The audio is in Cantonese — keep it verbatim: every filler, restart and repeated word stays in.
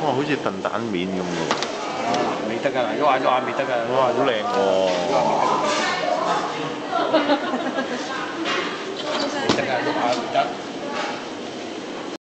哇，好似燉蛋面咁喎。 啊，未得㗎，喐下喐下未得㗎。 哇，好靚喎！ 未得㗎，喐下未得。